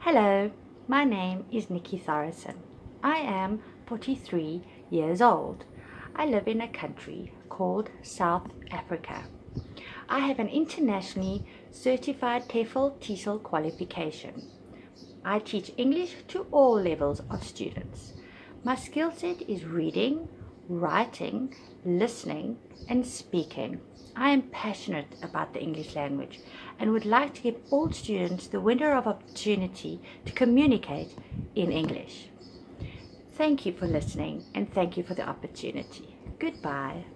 Hello, my name is Nikki Thorison. I am 43 years old. I live in a country called South Africa. I have an internationally certified TEFL/TESOL qualification. I teach English to all levels of students. My skill set is reading, writing, listening, and speaking. I am passionate about the English language and would like to give all students the window of opportunity to communicate in English. Thank you for listening and thank you for the opportunity. Goodbye.